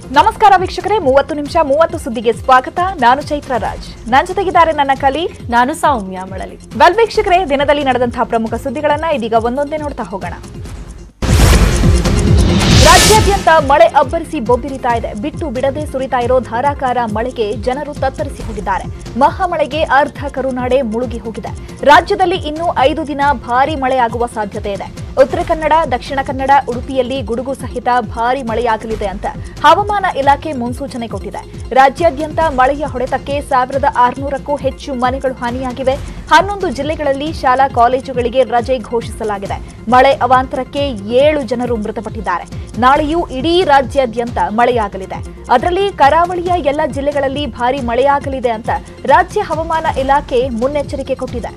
ನಮಸ್ಕಾರ ವೀಕ್ಷಕರೇ, 30 ನಿಮಿಷ 30 ಸುದ್ದಿಗೆ ಸ್ವಾಗತ. ನಾನು ಚೈತ್ರ ರಾಜ್, ನನ್ನ ಜೊತೆಗಿದ್ದಾರೆ ನನ್ನ ಕಲಿ, ನಾನು ಸೌಮ್ಯ ಮಳಲಿ. ವೀಕ್ಷಕರೇ, ದಿನದಲ್ಲಿ ನಡೆದಂತಹ ಪ್ರಮುಖ ಸುದ್ದಿಗಳನ್ನ ಇದೀಗ ಒಂದೊಂದೇ ನೋಡ್ತಾ ಹೋಗೋಣ. ರಾಜ್ಯಾದ್ಯಂತ ಮಳೆ ಅಬ್ಬರಿಸಿ ಬೊಬ್ಬಿರಿತಾ ಇದೆ. ಬಿಟ್ಟು ಬಿಡದೆ ಸುರಿತಾ ಇರೋ ಧಾರಾಕಾರ ಮಳೆಗೆ ಜನರು ತತ್ತರಿಸಿ ಹೋಗಿದ್ದಾರೆ. ಮಹಾಮಳೆಗೆ ಅರ್ಧ ಕರುನಾಡೆ ಮುಳುಗಿ ಹೋಗಿದೆ. ರಾಜ್ಯದಲ್ಲಿ ಇನ್ನೂ 5 ದಿನ ಭಾರೀ ಮಳೆಯಾಗುವ ಸಾಧ್ಯತೆ ಇದೆ. ಉತ್ತರ ಕನ್ನಡ, ದಕ್ಷಿಣ ಕನ್ನಡ, ಉಡುಪಿಯಲ್ಲಿ ಗುಡುಗು ಸಹಿತ ಭಾರೀ ಮಳೆಯಾಗಲಿದೆ ಅಂತ ಹವಾಮಾನ ಇಲಾಖೆ ಮುನ್ಸೂಚನೆ ಕೊಟ್ಟಿದೆ. ರಾಜ್ಯಾದ್ಯಂತ ಮಳೆಯ ಹೊಡೆತಕ್ಕೆ 1600ಕ್ಕೂ ಹೆಚ್ಚು ಮನೆಗಳು ಹಾನಿಯಾಗಿವೆ. 11 ಜಿಲ್ಲೆಗಳಲ್ಲಿ ಶಾಲಾ ಕಾಲೇಜುಗಳಿಗೆ ರಜೆ ಘೋಷಿಸಲಾಗಿದೆ. ಮಳೆ ಅವಾಂತರಕ್ಕೆ 7 ಜನರು ಮೃತಪಟ್ಟಿದ್ದಾರೆ. ನಾಳೆಯೂ ಇಡೀ ರಾಜ್ಯಾದ್ಯಂತ ಮಳೆಯಾಗಲಿದೆ. ಅದರಲ್ಲಿ ಕರಾವಳಿಯ ಎಲ್ಲ ಜಿಲ್ಲೆಗಳಲ್ಲಿ ಭಾರೀ ಮಳೆಯಾಗಲಿದೆ ಅಂತ ರಾಜ್ಯ ಹವಾಮಾನ ಇಲಾಖೆ ಮುನ್ನೆಚ್ಚರಿಕೆ ಕೊಟ್ಟಿದೆ.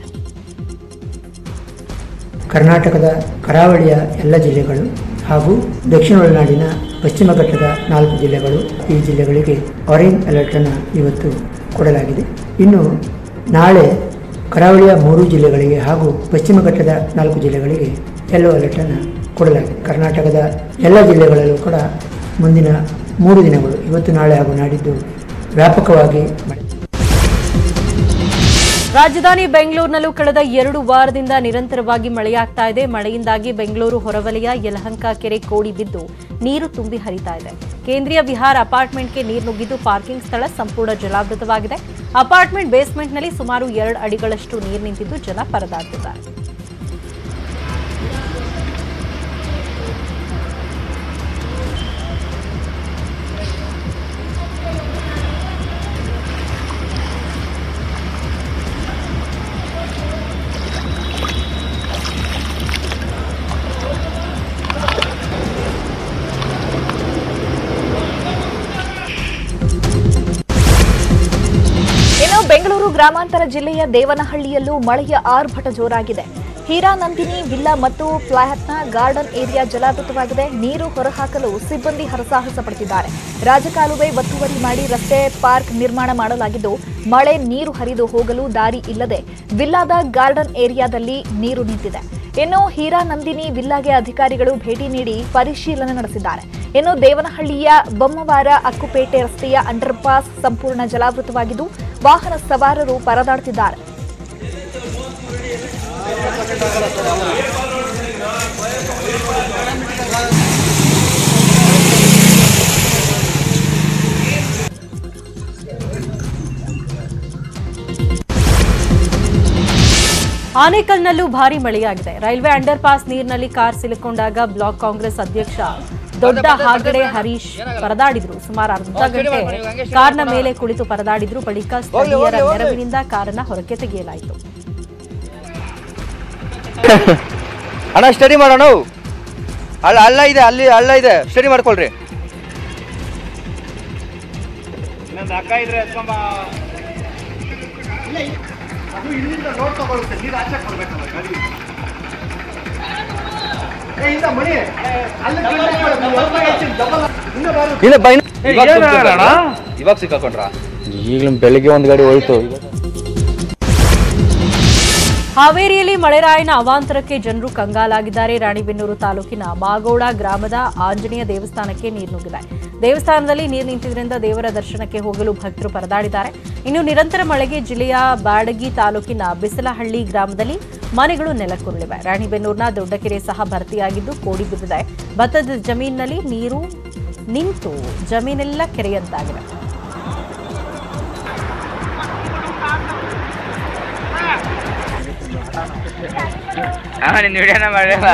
ಕರ್ನಾಟಕದ ಕರಾವಳಿಯ ಎಲ್ಲ ಜಿಲ್ಲೆಗಳು ಹಾಗೂ ದಕ್ಷಿಣ ಒಳನಾಡಿನ ಪಶ್ಚಿಮ ಘಟ್ಟದ 4 ಜಿಲ್ಲೆಗಳು, ಈ ಜಿಲ್ಲೆಗಳಿಗೆ ಆರೆಂಜ್ ಅಲರ್ಟ್ ಅನ್ನು ಇವತ್ತು ಕೊಡಲಾಗಿದೆ. ಇನ್ನು ನಾಳೆ ಕರಾವಳಿಯ 3 ಜಿಲ್ಲೆಗಳಿಗೆ ಹಾಗೂ ಪಶ್ಚಿಮ ಘಟ್ಟದ 4 ಜಿಲ್ಲೆಗಳಿಗೆ ಯೆಲ್ಲೋ ಅಲರ್ಟ್ ಅನ್ನು ಕೊಡಲಾಗಿದೆ. ಕರ್ನಾಟಕದ ಎಲ್ಲ ಜಿಲ್ಲೆಗಳಲ್ಲೂ ಕೂಡ ಮುಂದಿನ 3 ದಿನಗಳು, ಇವತ್ತು ನಾಳೆ ಹಾಗೂ ನಾಡಿದ್ದು ವ್ಯಾಪಕವಾಗಿ ಮಳೆ. ರಾಜಧಾನಿ ಬೆಂಗಳೂರಿನಲ್ಲೂ ಕಳೆದ 2 ವಾರದಿಂದ ನಿರಂತರವಾಗಿ ಮಳೆಯಾಗ್ತಾ ಇದೆ. ಮಳೆಯಿಂದಾಗಿ ಬೆಂಗಳೂರು ಹೊರವಲಯ ಯಲಹಂಕ ಕೆರೆ ಕೋಡಿ ಬಿದ್ದು ನೀರು ತುಂಬಿ ಹರಿತಾ ಇದೆ. ಕೇಂದ್ರೀಯ ವಿಹಾರ ಅಪಾರ್ಟ್ಮೆಂಟ್ಗೆ ನೀರು ನುಗ್ಗಿದ್ದು ಪಾರ್ಕಿಂಗ್ ಸ್ಥಳ ಸಂಪೂರ್ಣ ಜಲಾವೃತವಾಗಿದೆ. ಅಪಾರ್ಟ್ಮೆಂಟ್ ಬೇಸ್ಮೆಂಟ್ನಲ್ಲಿ ಸುಮಾರು 2 ಅಡಿಗಳಷ್ಟು ನೀರು ನಿಂತಿದ್ದು ಜನ ಪರದಾಡ್ತಿದ್ದಾರೆ. ಬೆಂಗಳೂರು ಗ್ರಾಮಾಂತರ ಜಿಲ್ಲೆಯ ದೇವನಹಳ್ಳಿಯಲ್ಲೂ ಮಳೆಯ ಆರ್ಭಟ ಜೋರಾಗಿದೆ. ಹೀರಾನಂದಿನಿ ವಿಲ್ಲಾ ಮತ್ತು ಫ್ಲಾಟ್ನ ಗಾರ್ಡನ್ ಏರಿಯಾ ಜಲಾವೃತವಾಗಿದೆ. ನೀರು ಹೊರಹಾಕಲು ಸಿಬ್ಬಂದಿ ಹರಸಾಹಸ ಪಡುತ್ತಿದ್ದಾರೆ. ರಾಜಕಾಲುವೆ ಒತ್ತುವರಿ ಮಾಡಿ ರಸ್ತೆ ಪಾರ್ಕ್ ನಿರ್ಮಾಣ ಮಾಡಲಾಗಿದ್ದು ಮಳೆ ನೀರು ಹರಿದು ಹೋಗಲು ದಾರಿ ಇಲ್ಲದೆ ವಿಲ್ಲಾದ ಗಾರ್ಡನ್ ಏರಿಯಾದಲ್ಲಿ ನೀರು ನಿಂತಿದೆ. ಇನ್ನು ಹೀರಾನಂದಿನಿ ವಿಲ್ಲಾಗೆ ಅಧಿಕಾರಿಗಳು ಭೇಟಿ ನೀಡಿ ಪರಿಶೀಲನೆ ನಡೆಸಿದ್ದಾರೆ. ಇನ್ನು ದೇವನಹಳ್ಳಿಯ ಬೊಮ್ಮವಾರ ಅಕ್ಕುಪೇಟೆ ರಸ್ತೆಯ ಅಂಡರ್ ಪಾಸ್ ಸಂಪೂರ್ಣ ಜಲಾವೃತವಾಗಿದ್ದು ವಾಹನ ಸವಾರರು ಪರದಾಡುತ್ತಿದ್ದಾರೆ. ಆನೇಕಲ್ನಲ್ಲೂ ಭಾರೀ ಮಳೆಯಾಗಿದೆ. ರೈಲ್ವೆ ಅಂಡರ್ ಪಾಸ್ ನೀರಿನಲ್ಲಿ ಕಾರ್ ಸಿಲುಕೊಂಡಾಗ ಬ್ಲಾಕ್ ಕಾಂಗ್ರೆಸ್ ಅಧ್ಯಕ್ಷ ದೊಡ್ಡ ಹಾಗಡೆ ಹರೀಶ್ ಪರದಾಡಿದ್ರು. ಸುಮಾರು ಅರ್ಧ ಗಂಟೆ ಕಾರ್ನ ಮೇಲೆ ಕುಳಿತು ಪರದಾಡಿದ್ರು. ಬಳಿಕ ಸ್ಥಳೀಯರ ನೆರವಿನಿಂದ ಕಾರನ್ನ ಹೊರಕ್ಕೆ ತೆಗೆಯಲಾಯಿತು. ಅಣ್ಣ ಸ್ಟಡಿ ಮಾಡೋಣ, ಅಲ್ಲ ಇದೆ, ಅಲ್ಲಿ ಅಲ್ಲ ಇದೆ, ಸ್ಟಡಿ ಮಾಡ್ಕೊಳ್ರಿ. ಇವಾಗ ಸಿಕ್ಕಾಕೊಂಡ್ರ? ಈಗಲೂ ಬೆಳಿಗ್ಗೆ ಒಂದು ಗಾಡಿ ಹೋಯ್ತು. ಹಾವೇರಿಯಲ್ಲಿ ಮಳೆರಾಯನ ಅವಾಂತರಕ್ಕೆ ಜನರು ಕಂಗಾಲಾಗಿದ್ದಾರೆ. ರಾಣಿಬೆನ್ನೂರು ತಾಲೂಕಿನ ಮಾಗೋಡ ಗ್ರಾಮದ ಆಂಜನೇಯ ದೇವಸ್ಥಾನಕ್ಕೆ ನೀರು ನುಗ್ಗಿದೆ. ದೇವಸ್ಥಾನದಲ್ಲಿ ನೀರು ನಿಂತಿದ್ದರಿಂದ ದೇವರ ದರ್ಶನಕ್ಕೆ ಹೋಗಲು ಭಕ್ತರು ಪರದಾಡಿದ್ದಾರೆ. ಇನ್ನು ನಿರಂತರ ಮಳೆಗೆ ಜಿಲ್ಲೆಯ ಬ್ಯಾಡಗಿ ತಾಲೂಕಿನ ಬಿಸಲಹಳ್ಳಿ ಗ್ರಾಮದಲ್ಲಿ ಮನೆಗಳು ನೆಲಕ್ಕುರುಳಿವೆ. ರಾಣಿಬೆನ್ನೂರಿನ ದೊಡ್ಡಕೆರೆ ಸಹ ಭರ್ತಿಯಾಗಿದ್ದು ಕೋಡಿ ಬಿದ್ದಿದೆ. ಭತ್ತದ ಜಮೀನಿನಲ್ಲಿ ನೀರು ನಿಂತು ಜಮೀನೆಲ್ಲ ಕೆರೆಯಂತಾಗಿದೆ. ನಿನ್ನ ವಿಡಿಯೋನ ಮಾಡಿಲ್ಲ.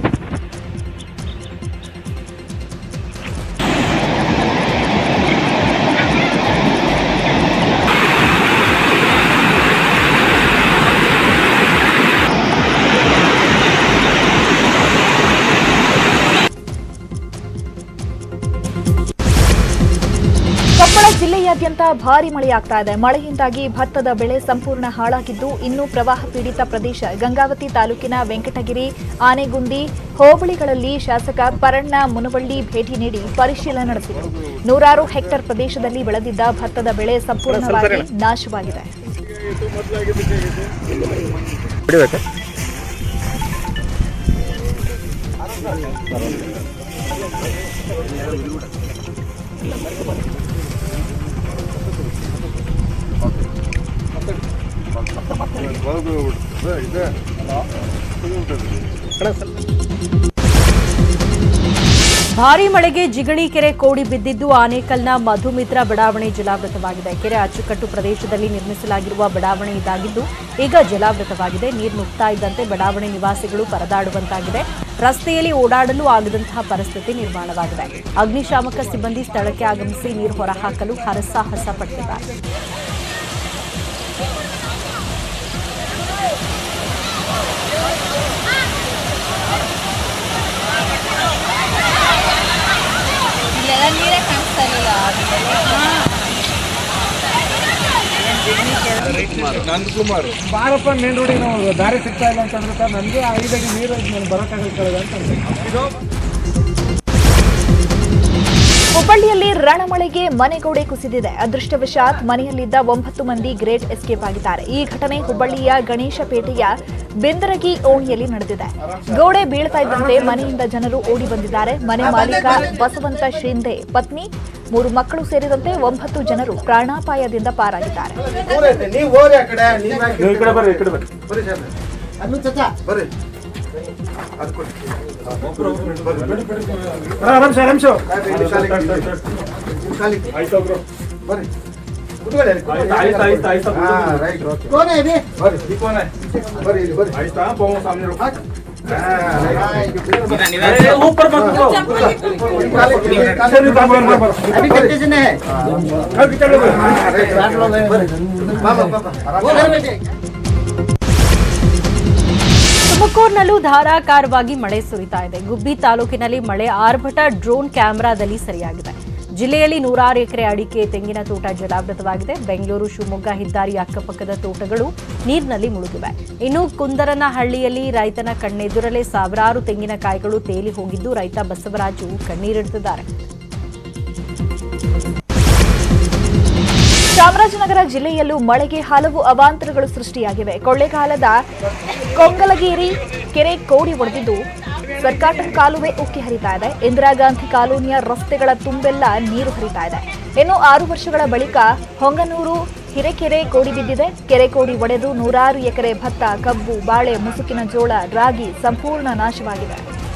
ಕೊಪ್ಪಳ ಜಿಲ್ಲೆಯಾದ್ಯಂತ ಭಾರೀ ಮಳೆಯಾಗ್ತಾ ಇದೆ. ಮಳೆಯಿಂದಾಗಿ ಭತ್ತದ ಬೆಳೆ ಸಂಪೂರ್ಣ ಹಾಳಾಗಿದ್ದು ಇನ್ನು ಪ್ರವಾಹ ಪೀಡಿತ ಪ್ರದೇಶ ಗಂಗಾವತಿ ತಾಲೂಕಿನ ವೆಂಕಟಗಿರಿ, ಆನೆಗುಂದಿ ಹೋಬಳಿಗಳಲ್ಲಿ ಶಾಸಕ ಪರಣ್ಣ ಮುನವಳ್ಳಿ ಭೇಟಿ ನೀಡಿ ಪರಿಶೀಲನೆ ನಡೆಸಿದರು. 100 ಹೆಕ್ಟೇರ್ ಪ್ರದೇಶದಲ್ಲಿ ಬೆಳೆದಿದ್ದ ಭತ್ತದ ಬೆಳೆ ಸಂಪೂರ್ಣವಾಗಿ ನಾಶವಾಗಿದೆ. ಭಾರೀ ಮಳೆಗೆ ಜಿಗಣಿ ಕೆರೆ ಕೋಡಿ ಬಿದ್ದಿದ್ದು ಆನೇಕಲ್ನ ಮಧುಮಿತ್ರ ಬಡಾವಣೆ ಜಲಾವೃತವಾಗಿದೆ. ಕೆರೆ ಅಚ್ಚುಕಟ್ಟು ಪ್ರದೇಶದಲ್ಲಿ ನಿರ್ಮಿಸಲಾಗಿರುವ ಬಡಾವಣೆ ಇದಾಗಿದ್ದು ಈಗ ಜಲಾವೃತವಾಗಿದೆ. ನೀರು ನುಗ್ತಾ ಇದ್ದಂತೆ ಬಡಾವಣೆ ನಿವಾಸಿಗಳು ಪರದಾಡುವಂತಾಗಿದೆ. ರಸ್ತೆಯಲ್ಲಿ ಓಡಾಡಲು ಆಗದಂತಹ ಪರಿಸ್ಥಿತಿ ನಿರ್ಮಾಣವಾಗಿದೆ. ಅಗ್ನಿಶಾಮಕ ಸಿಬ್ಬಂದಿ ಸ್ಥಳಕ್ಕೆ ಆಗಮಿಸಿ ನೀರು ಹೊರಹಾಕಲು ಹರಸಾಹಸ ಪಟ್ಟಿದ್ದಾರೆ. ನಂದಕುಮಾರ್ ಬಾರಪ್ಪ ಮೇನ್ ರೋಡಿಗೆ ನಾವು ದಾರಿ ಸಿಗ್ತಾ ಇಲ್ಲ ಅಂತಂದ್ರೆ ಸರ್ ನನಗೆ 5 ಅಡಿ ನೀರು ಬರೋಕ್ಕಾಗಲ್ಲ ಅಂತ. ಹುಬ್ಬಳ್ಳಿಯಲ್ಲಿ ರಣಮಳೆಗೆ ಮನೆಗೋಡೆ ಕುಸಿದಿದೆ. ಅದೃಷ್ಟವಶಾತ್ ಮನೆಯಲ್ಲಿದ್ದ 9 ಮಂದಿ ಗ್ರೇಟ್ ಎಸ್ಕೇಪ್ ಆಗಿದ್ದಾರೆ. ಈ ಘಟನೆ ಹುಬ್ಬಳ್ಳಿಯ ಗಣೇಶಪೇಟೆಯ ಬೆಂದರಗಿ ಓಣಿಯಲ್ಲಿ ನಡೆದಿದೆ. ಗೋಡೆ ಬೀಳ್ತಾ ಇದ್ದಂತೆ ಮನೆಯಿಂದ ಜನರು ಓಡಿ ಬಂದಿದ್ದಾರೆ. ಮನೆ ಮಾಲೀಕ ಬಸವಂತ ಶಿಂದೆ, ಪತ್ನಿ, 3 ಮಕ್ಕಳು ಸೇರಿದಂತೆ 9 ಜನರು ಪ್ರಾಣಾಪಾಯದಿಂದ ಪಾರಾಗಿದ್ದಾರೆ. ತುಮಕೂರಿನಲ್ಲೂ ಧಾರಾಕಾರವಾಗಿ ಮಳೆ ಸುರಿತಾ ಇದೆ. ಗುಬ್ಬಿ ತಾಲೂಕಿನಲ್ಲಿ ಮಳೆ ಆರ್ಭಟ ಡ್ರೋನ್ ಕ್ಯಾಮೆರಾದಲ್ಲಿ ಸೆರೆಯಾಗಿದೆ. ಜಿಲ್ಲೆಯಲ್ಲಿ 106 ಎಕರೆ ಅಡಿಕೆ, ತೆಂಗಿನ ತೋಟ ಜಲಾವೃತವಾಗಿದೆ. ಬೆಂಗಳೂರು ಶಿವಮೊಗ್ಗ ಹೆದ್ದಾರಿ ಅಕ್ಕಪಕ್ಕದ ತೋಟಗಳು ನೀರಿನಲ್ಲಿ ಮುಳುಗಿವೆ. ಇನ್ನು ಕುಂದರನಹಳ್ಳಿಯಲ್ಲಿ ರೈತನ ಕಣ್ಣೆದುರಲ್ಲೇ ಸಾವಿರಾರು ತೆಂಗಿನಕಾಯಿಗಳು ತೇಲಿ ಹೋಗಿದ್ದು ರೈತ ಬಸವರಾಜು ಕಣ್ಣೀರಿಡುತ್ತಿದ್ದಾರೆ. ಚಾಮರಾಜನಗರ ಜಿಲ್ಲೆಯಲ್ಲೂ ಮಳೆಗೆ ಹಲವು ಅವಾಂತರಗಳು ಸೃಷ್ಟಿಯಾಗಿವೆ. ಕೊಳ್ಳೇಗಾಲದ ಕೊಂಗಲಗೇರಿ ಕೆರೆ ಕೋಡಿ ಒಡೆದಿದ್ದು ಸರ್ಕಾಟನ್ ಕಾಲುವೆ ಉಕ್ಕಿ ಹರಿತಾ ಇದೆ. ಇಂದಿರಾ ಗಾಂಧಿ ಕಾಲೋನಿಯ ರಸ್ತೆಗಳ ತುಂಬೆಲ್ಲ ನೀರು ಹರಿತಾ ಇದೆ. ಇನ್ನು 6 ವರ್ಷಗಳ ಬಳಿಕ ಹೊಂಗನೂರು ಹಿರೇಕೆರೆ ಕೋಡಿ ಬಿದ್ದಿದೆ. ಕೆರೆ ಕೋಡಿ ಒಡೆದು 106 ಎಕರೆ ಭತ್ತ, ಕಬ್ಬು, ಬಾಳೆ, ಮುಸುಕಿನ ಜೋಳ, ರಾಗಿ ಸಂಪೂರ್ಣ ನಾಶವಾಗಿದೆ.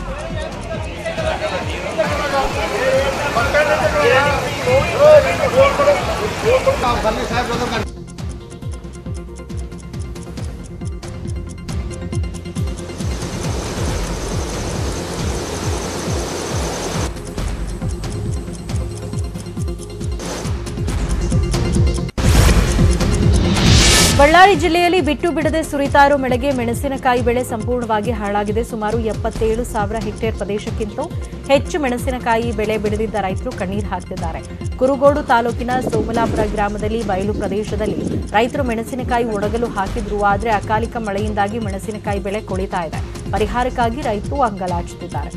ಬಳ್ಳಾರಿ ಜಿಲ್ಲೆಯಲ್ಲಿ ಬಿಟ್ಟು ಬಿಡದೆ ಸುರಿತಾ ಇರೋ ಮಳೆಗೆ ಮೆಣಸಿನಕಾಯಿ ಬೆಳೆ ಸಂಪೂರ್ಣವಾಗಿ ಹಾಳಾಗಿದೆ. ಸುಮಾರು 77,000 ಹೆಕ್ಟೇರ್ ಪ್ರದೇಶಕ್ಕಿಂತ ಹೆಚ್ಚು ಮೆಣಸಿನಕಾಯಿ ಬೆಳೆ ಬೆಳೆದಿದ್ದ ರೈತರು ಕಣ್ಣೀರು ಹಾಕ್ತಿದ್ದಾರೆ. ಕುರುಗೋಡು ತಾಲೂಕಿನ ಸೋಮಲಾಪುರ ಗ್ರಾಮದಲ್ಲಿ ಬಯಲು ಪ್ರದೇಶದಲ್ಲಿ ರೈತರು ಮೆಣಸಿನಕಾಯಿ ಒಣಗಲು ಹಾಕಿದ್ರು. ಆದರೆ ಅಕಾಲಿಕ ಮಳೆಯಿಂದಾಗಿ ಮೆಣಸಿನಕಾಯಿ ಬೆಳೆ ಕೊಳಿತಾ ಇದೆ. ಪರಿಹಾರಕ್ಕಾಗಿ ರೈತರು ಅಂಗಲಾಚುತ್ತಿದ್ದಾರೆ.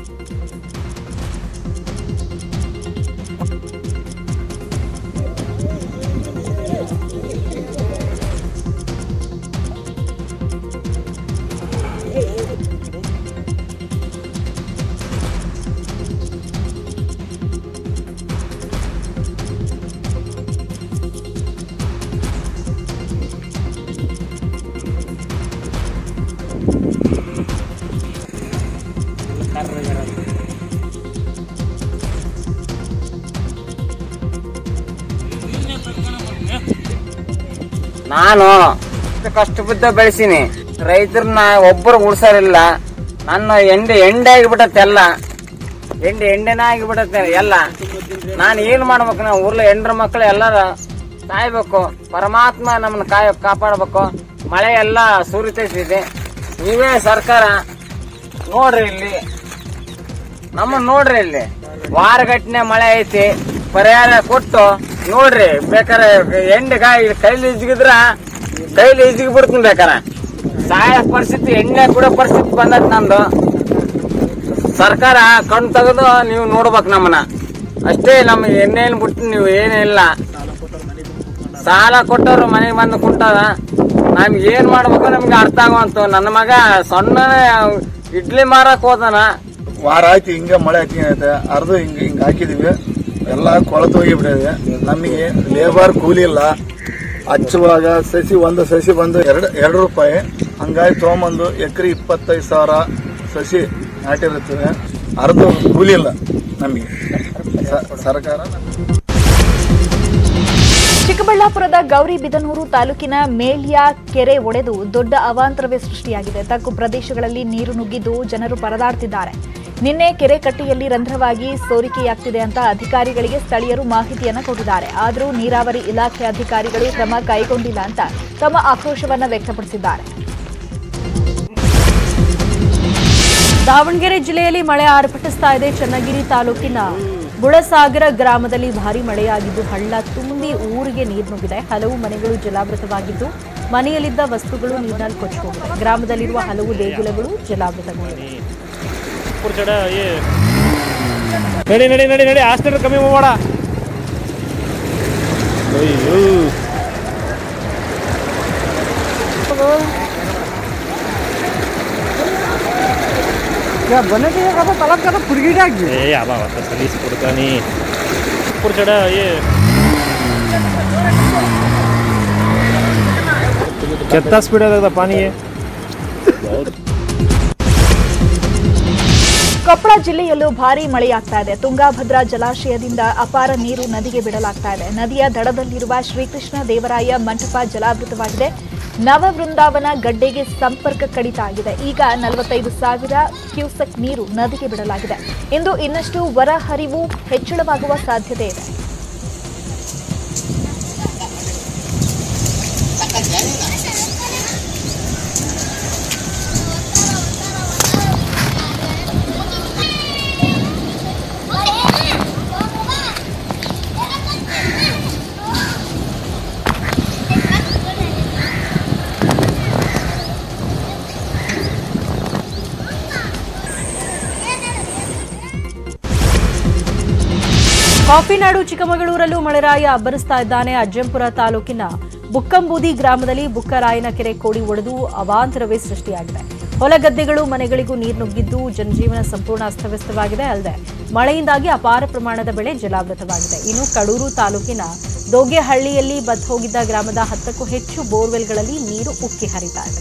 ನಾನು ಕಷ್ಟ ಬಿದ್ದ ಬೆಳೆಸಿನಿ, ರೈತರನ್ನ ಒಬ್ಬರು ಉಳ್ಸಾರಿಲ್ಲ. ನನ್ನ ಎಂಡೆ ಆಗಿಬಿಟ್ಟತ್ತೆ, ಎಲ್ಲ ಎಂಡೆನ ಆಗಿಬಿಟ್ಟತ್ತೆ ಎಲ್ಲ. ನಾನು ಏನ್ ಮಾಡ್ಬೇಕು? ನಾವು ಊರ್ಲ ಹೆಂಡ್ರ ಮಕ್ಳು ಎಲ್ಲರ ಸಾಯ್ಬೇಕು. ಪರಮಾತ್ಮ ನಮ್ಮನ್ನ ಕಾಪಾಡ್ಬೇಕು. ಮಳೆ ಎಲ್ಲ ಸುರಿತೈತಿದೆ. ನೀವೇ ಸರ್ಕಾರ ನೋಡ್ರಿ, ಇಲ್ಲಿ ನಮ್ಮನ್ನ ನೋಡ್ರಿ. ಇಲ್ಲಿ ವಾರಗಟ್ಟನೆ ಮಳೆ ಐತಿ, ಪರಿಹಾರ ಕೊಟ್ಟು ನೋಡ್ರಿ. ಬೇಕಾರೆ ಎಂಡೆಗಾಯಿ ಕೈಲಿ ಇಜ್ಗಿದ್ರ ಕೈಲಿ ಇಜ್ಗಿ ಬಿಡ್ತೀನಿ. ಬೇಕಾರೆ ಸಾಯ ಪರಿಸ್ಥಿತಿ, ಎಣ್ಣೆ ಕೂಡ ಪರಿಸ್ಥಿತಿ ಬಂದೈತಿ ನಂದು. ಸರ್ಕಾರ ಕಣ್ ತೆಗೆದು ನೀವು ನೋಡ್ಬೇಕು ನಮ್ಮನ್ನ ಅಷ್ಟೇ. ನಮ್ಗೆ ಎಣ್ಣೆನ್ ಬಿಡ್ತೀನಿ, ನೀವು ಏನಿಲ್ಲ. ಸಾಲ ಕೊಟ್ಟವ್ರು ಮನೆಗೆ ಬಂದು ಕುಂಟದ. ನಮ್ಗೆ ಏನ್ ಮಾಡ್ಬೇಕು ನಮ್ಗೆ ಅರ್ಥ ಆಗುವಂತ. ನನ್ನ ಮಗ ಸಣ್ಣ ಇಡ್ಲಿ ಮಾರಕ್ ಹೋದನ. ವಾರ ಆಯ್ತು ಹಿಂಗ ಮಳೆ ಐತೆ, ಅರ್ಧ ಹಿಂಗ ಹಾಕಿದೀವಿ. ಎಲ್ಲ ಕೊಳತು ಹೋಗಿಬಿಟ್ಟಿದೆ. ನಮಗೆ ಲೇಬರ್ ಕೂಲಿ ಇಲ್ಲ. ಹಚ್ಚುವಾಗ ಒಂದು ಸಸಿ ಬಂದು 2 ರೂಪಾಯಿ. ಹಂಗಾಗಿ ತೊಗೊಂಬಂದು ಎಕರೆ 25,000 ಸಸಿ ನಾಟಿರುತ್ತದೆ. ಅರ್ಧ ಕೂಲಿ ಇಲ್ಲ ನಮಗೆ ಸರ್ಕಾರ. ಚಿಕ್ಕಬಳ್ಳಾಪುರದ ಗೌರಿಬಿದನೂರು ತಾಲೂಕಿನ ಮೇಳ್ಯ ಕೆರೆ ಒಡೆದು ದೊಡ್ಡ ಅವಾಂತರವೇ ಸೃಷ್ಟಿಯಾಗಿದೆ. ತಗ್ಗು ಪ್ರದೇಶಗಳಲ್ಲಿ ನೀರು ನುಗ್ಗಿದ್ದು ಜನರು ಪರದಾಡ್ತಿದ್ದಾರೆ. ನಿನ್ನೆ ಕೆರೆ ಕಟ್ಟೆಯಲ್ಲಿ ರಂಧ್ರವಾಗಿ ಸೋರಿಕೆಯಾಗ್ತಿದೆ ಅಂತ ಅಧಿಕಾರಿಗಳಿಗೆ ಸ್ಥಳೀಯರು ಮಾಹಿತಿಯನ್ನು ಕೊಟ್ಟಿದ್ದಾರೆ. ಆದರೂ ನೀರಾವರಿ ಇಲಾಖೆ ಅಧಿಕಾರಿಗಳು ಕ್ರಮ ಕೈಗೊಂಡಿಲ್ಲ ಅಂತ ತಮ್ಮ ಆಕ್ರೋಶವನ್ನು ವ್ಯಕ್ತಪಡಿಸಿದ್ದಾರೆ. ದಾವಣಗೆರೆ ಜಿಲ್ಲೆಯಲ್ಲಿ ಮಳೆ ಆರ್ಭಟಿಸ್ತಾ ಇದೆ. ಚನ್ನಗಿರಿ ತಾಲೂಕಿನ ಬುಳಸಾಗರ ಗ್ರಾಮದಲ್ಲಿ ಭಾರೀ ಮಳೆಯಾಗಿದ್ದು ಹಳ್ಳ ತುಂಬಿ ಊರಿಗೆ ನೀರು ನುಗ್ಗಿದೆ. ಹಲವು ಮನೆಗಳು ಜಲಾವೃತವಾಗಿದ್ದು ಮನೆಯಲ್ಲಿದ್ದ ವಸ್ತುಗಳು ನೀರಿನಲ್ಲಿ ಕೊಚ್ಚಿ ಹೋಗಿದೆ. ಗ್ರಾಮದಲ್ಲಿರುವ ಹಲವು ದೇಗುಲಗಳು ಜಲಾವೃತಗೊಂಡಿವೆ. ಕಮ್ಮಿ ಮಾಡ बने के ये तलब का तो फुरगी डाक दे ए आबा वापस सलीस पुरका नहीं ऊपर चढ़ा ये कितना स्पीड है पानी है. ಕೊಪ್ಪಳ ಜಿಲ್ಲೆಯಲ್ಲೂ ಭಾರೀ ಮಳೆಯಾಗ್ತಾ ಇದೆ. ತುಂಗಾಭದ್ರಾ ಜಲಾಶಯದಿಂದ ಅಪಾರ ನೀರು ನದಿಗೆ ಬಿಡಲಾಗ್ತಾ ಇದೆ. ನದಿಯ ದಡದಲ್ಲಿರುವ ಶ್ರೀಕೃಷ್ಣ ದೇವರಾಯ ಮಂಟಪ ಜಲಾವೃತವಾಗಿದೆ. ನವವೃಂದಾವನ ಗಡ್ಡೆಗೆ ಸಂಪರ್ಕ ಕಡಿತ ಆಗಿದೆ. ಈಗ 45,000 ಕ್ಯೂಸೆಕ್ ನೀರು ನದಿಗೆ ಬಿಡಲಾಗಿದೆ. ಇಂದು ಇನ್ನಷ್ಟು ಹೊರಹರಿವು ಹೆಚ್ಚಳವಾಗುವ ಸಾಧ್ಯತೆ ಇದೆ. ಕಾಫಿನಾಡು ಚಿಕ್ಕಮಗಳೂರಲ್ಲೂ ಮಳೆರಾಯ ಅಬ್ಬರಿಸ್ತಾ ಇದ್ದಾನೆ. ಅಜ್ಜಂಪುರ ತಾಲೂಕಿನ ಬುಕ್ಕಂಬೂದಿ ಗ್ರಾಮದಲ್ಲಿ ಬುಕ್ಕರಾಯನ ಕೆರೆ ಕೋಡಿ ಒಡೆದು ಅವಾಂತರವೇ ಸೃಷ್ಟಿಯಾಗಿದೆ. ಹೊಲಗದ್ದೆಗಳು ಮನೆಗಳಿಗೂ ನೀರು ನುಗ್ಗಿದ್ದು ಜನಜೀವನ ಸಂಪೂರ್ಣ ಅಸ್ತವ್ಯಸ್ತವಾಗಿದೆ. ಅಲ್ಲದೆ ಮಳೆಯಿಂದಾಗಿ ಅಪಾರ ಪ್ರಮಾಣದ ಬೆಳೆ ಜಲಾವೃತವಾಗಿದೆ. ಇನ್ನು ಕಡೂರು ತಾಲೂಕಿನ ದೋಗೆಹಳ್ಳಿಯಲ್ಲಿ ಬತ್ತಿ ಹೋಗಿದ್ದ ಗ್ರಾಮದ 10ಕ್ಕೂ ಹೆಚ್ಚು ಬೋರ್ವೆಲ್ಗಳಲ್ಲಿ ನೀರು ಉಕ್ಕಿ ಹರಿತಾ ಇದೆ.